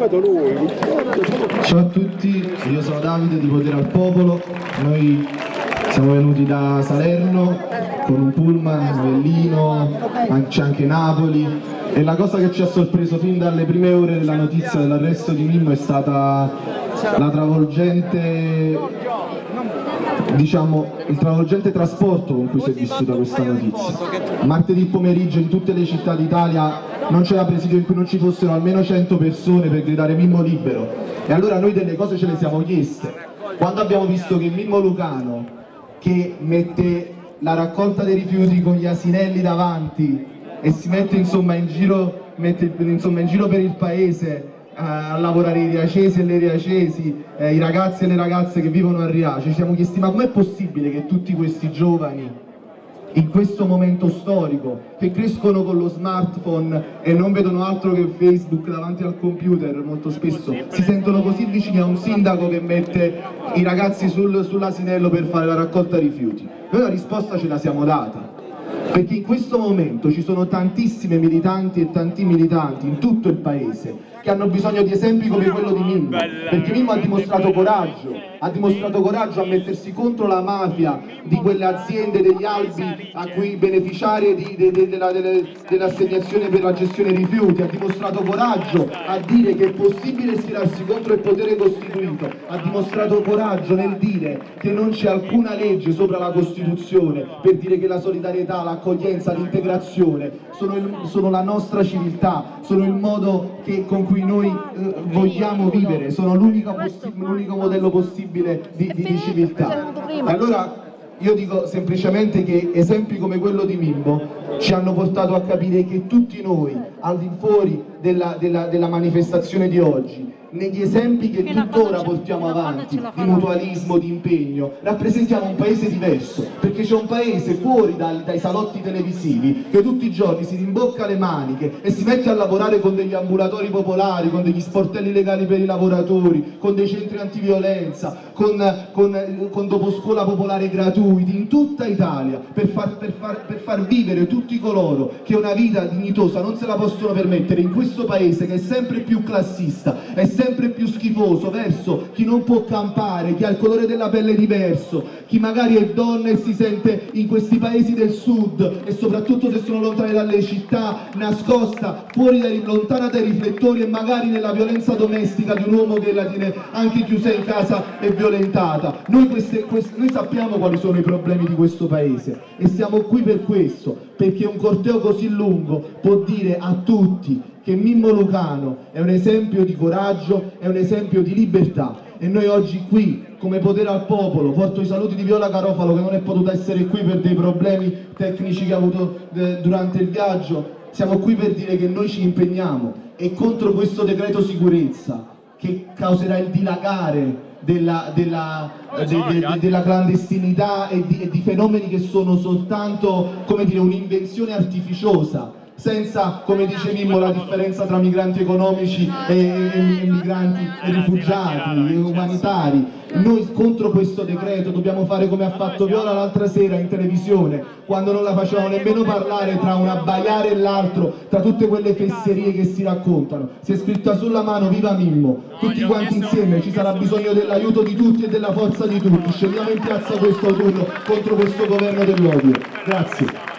S4: Ciao a tutti, io sono Davide di Potere al Popolo, noi siamo venuti da Salerno con un pullman, Avellino, c'è anche Napoli, e la cosa che ci ha sorpreso fin dalle prime ore della notizia dell'arresto di Mimmo è stata la travolgente, diciamo, il travolgente trasporto con cui si è vissuta questa notizia. Martedì pomeriggio in tutte le città d'Italia non c'era presidio in cui non ci fossero almeno 100 persone per gridare Mimmo libero, e allora noi delle cose ce le siamo chieste. Quando abbiamo visto che Mimmo Lucano, che mette la raccolta dei rifiuti con gli asinelli davanti e si mette insomma in giro per il paese a lavorare i riacesi e le riacesi, i ragazzi e le ragazze che vivono a Riace, ci siamo chiesti: ma com'è possibile che tutti questi giovani in questo momento storico, che crescono con lo smartphone e non vedono altro che Facebook davanti al computer, molto spesso si sentono così vicini a un sindaco che mette i ragazzi sull'asinello per fare la raccolta rifiuti? Noi la risposta ce la siamo data, perché in questo momento ci sono tantissime militanti e tanti militanti in tutto il paese che hanno bisogno di esempi come quello di Mimmo, perché Mimmo ha dimostrato coraggio,
S11: ha dimostrato coraggio a mettersi contro la mafia di quelle aziende degli albi a cui beneficiarie dell'assegnazione per la gestione dei rifiuti, ha dimostrato coraggio a dire che è possibile schierarsi contro il potere costituito, ha dimostrato coraggio nel dire che non c'è alcuna legge sopra la Costituzione, per dire che la solidarietà, l'accoglienza, l'integrazione sono la nostra civiltà, sono il modo con cui noi vogliamo vivere, sono l'unico modello possibile di civiltà. Allora io dico semplicemente che esempi come quello di Mimmo ci hanno portato a capire che tutti noi, al di fuori della manifestazione di oggi, negli esempi che tuttora portiamo avanti di mutualismo, di impegno, rappresentiamo un paese diverso, perché c'è un paese fuori dai salotti televisivi che tutti i giorni si rimbocca le maniche e si mette a lavorare con degli ambulatori popolari, con degli sportelli legali per i lavoratori, con dei centri antiviolenza, con doposcuola popolare gratuiti in tutta Italia, per far vivere tutti coloro che una vita dignitosa non se la possono permettere in questo paese che è sempre più classista, è sempre più schifoso verso chi non può campare, chi ha il colore della pelle diverso, chi magari è donna e si sente in questi paesi del sud e soprattutto se sono lontani dalle città, nascosta, lontana dai riflettori e magari nella violenza domestica di un uomo che la tiene anche chiusa in casa e violentata. Noi sappiamo quali sono i problemi di questo paese e siamo qui per questo, perché un corteo così lungo può dire a tutti che Mimmo Lucano è un esempio di coraggio, è un esempio di libertà, e noi oggi qui come Potere al Popolo porto i saluti di Viola Garofalo, che non è potuta essere qui per dei problemi tecnici che ha avuto durante il viaggio. Siamo qui per dire che noi ci impegniamo e contro questo decreto sicurezza che causerà il dilagare della clandestinità e di fenomeni che sono soltanto, come dire, un'invenzione artificiosa, senza, come dice Mimmo, la differenza tra migranti economici e migranti e rifugiati e umanitari. Noi contro questo decreto dobbiamo fare come ha fatto Viola l'altra sera in televisione, quando non la facevamo nemmeno parlare tra un abbaiare e l'altro, tra tutte quelle fesserie che si raccontano. Si è scritta sulla mano "Viva Mimmo", tutti quanti insieme, ci sarà bisogno dell'aiuto di tutti e della forza di tutti. Scendiamo in piazza questo autunno contro questo governo dell'odio. Grazie.